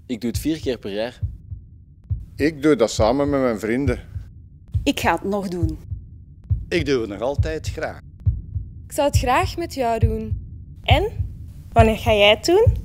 Ik doe het 4 keer per jaar. Ik doe dat samen met mijn vrienden. Ik ga het nog doen. Ik doe het nog altijd graag. Ik zou het graag met jou doen. En? Wanneer ga jij het doen?